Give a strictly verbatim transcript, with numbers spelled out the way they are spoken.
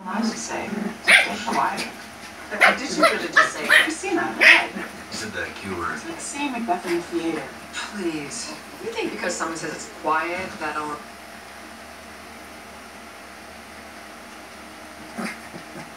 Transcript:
I would say, it's quiet. But did you really just say, Christina, what? You said that Q word. It's like saying Macbeth in the theater. Please. You think because someone says it's quiet, that'll...